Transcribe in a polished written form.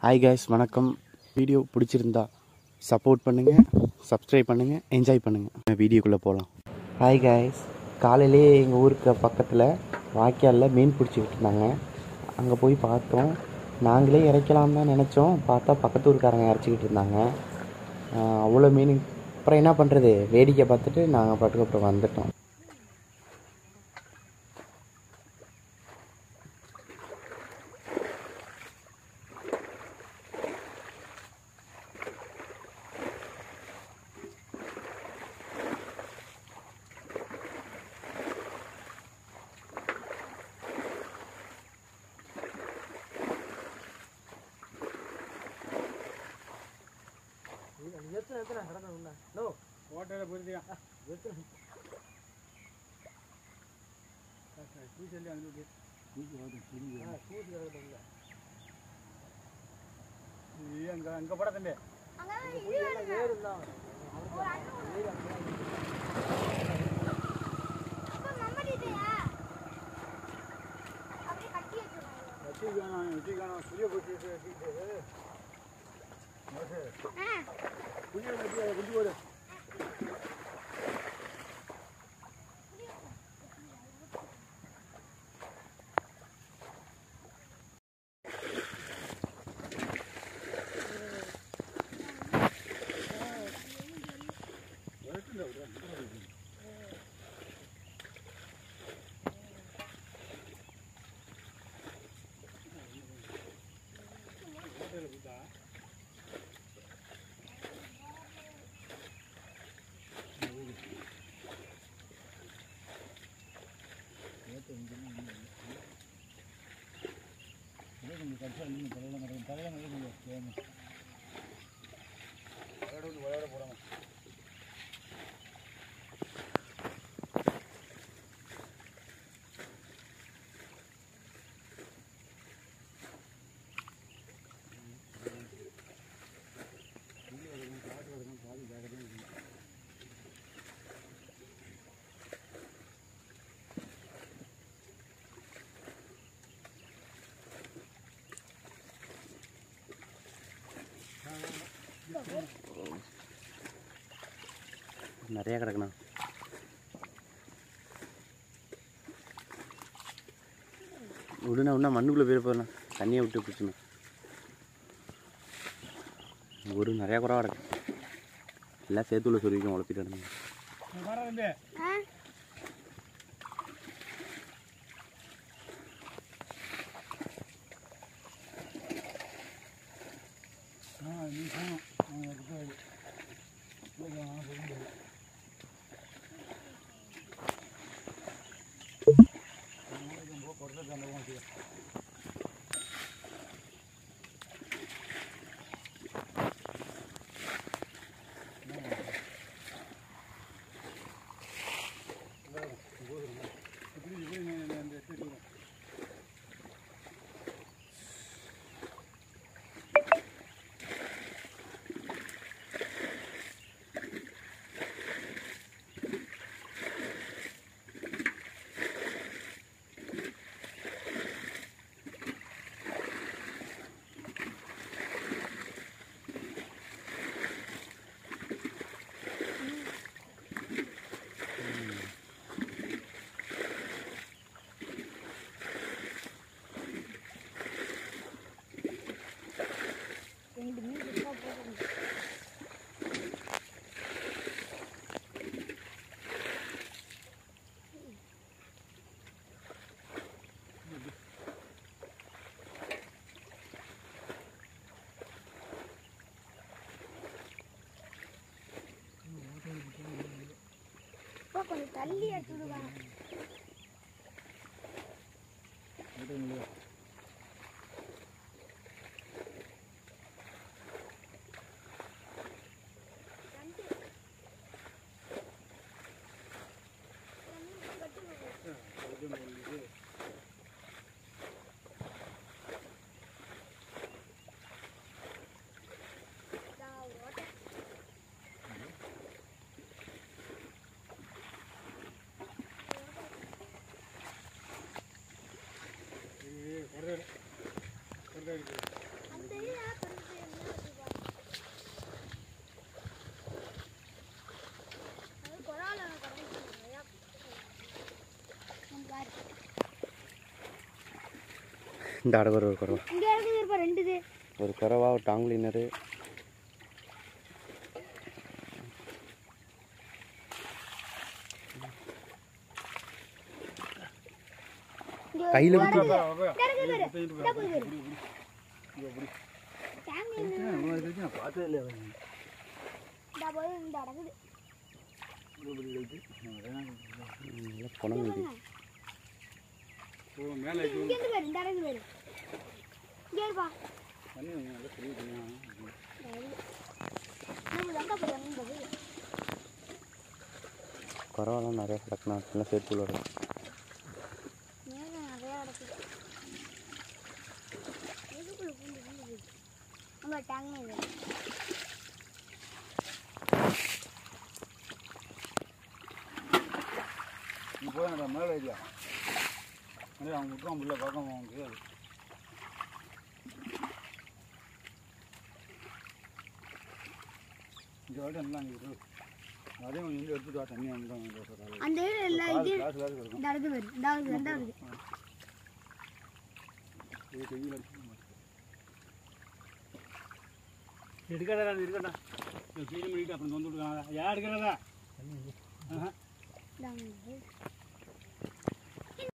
Hi guys, வணக்கம். Video பிடிச்சிருந்தா support பண்ணுங்கள், சப்ஸ்கிரைப் பண்ணுங்கள், என்ஜாய் பண்ணுங்கள். வீடியோக்குள்ளே போகலாம். ஹாய் கைஸ், காலையிலே எங்கள் ஊருக்கு பக்கத்தில் வாய்க்காலில் மீன் பிடிச்சிக்கிட்டு இருந்தாங்க. அங்கே போய் பார்த்தோம். நாங்களே இறைக்கலாம் தான் நினச்சோம். பார்த்தா பக்கத்து ஊருக்காரங்க இறச்சிக்கிட்டு இருந்தாங்க. அவ்வளோ மீன். அப்புறம் என்ன பண்ணுறது, வேடிக்கை பார்த்துட்டு நாங்கள் பாட்டுக்கு அப்புறம் வந்துட்டோம். அங்க படத்தண்டே நிறையா கிடக்குண்ணா. விடுனா மண்ணுக்குள்ளே போய் போதுண்ணா. தண்ணியை விட்டு பிடிச்சணும். ஒரு நிறையா குறவா கிடக்கு. எல்லாம் சேத்துல சொல்லிக்கும் உழப்பிட்டு இருந்தேன். கொஞ்சம் தள்ளி எடுத்துடுவாங்க. அந்த இந்த அடவர் ஒரு குறவா, இங்கே இருக்குது இருப்பா 2 இது. ஒரு குறவா, ஒரு டாங்லினரு, கையில் இங்கே இருக்குது பாரு. இந்தா போகுது பாரு. டேங்க்ல பார்த்ததே இல்லை. இந்தா போகுது, இந்த அடக்குது. புனங்குடி மேலே இங்கே இருந்து பாரு, இந்த அடக்குது பாரு. இங்கே இருப்பா. தண்ணி நல்லா தெரியுதுண்ணா. நம்ம அக்கா போய் வந்தது. குறவாலாம் நிறைய கிடக்குண்ணா, எல்லாம் சேர்த்து விட. மேலே நிறையா அடக்குது. எதுக்குள்ள பூண்டு பூண்டு நம்ம டேங்க்ல இல்லை. நீ போய் அந்த மேலே ஏரியா அவன் விட்டுருவான் பிள்ளை பார்க்க அவன் தெரியாது. இந்த வாட்டி எல்லாம் இருக்கு. அதே கொஞ்சம் வந்து எடுத்துட்டு வா, தண்ணி வந்து அந்த இல்லை இது கிளாஸ் கிளாஸ் இருக்கும். இந்த அடக்குது பாரு. இந்த அடக்குது, இந்த அடக்குது. இது கையில் எடுக்கடா இருக்கட்டா. க்ளீன் பண்ணிட்டு அப்புறம் வந்து விட்டுருக்காங்க. யார் எடுக்கிறதா? இந்தாங்க.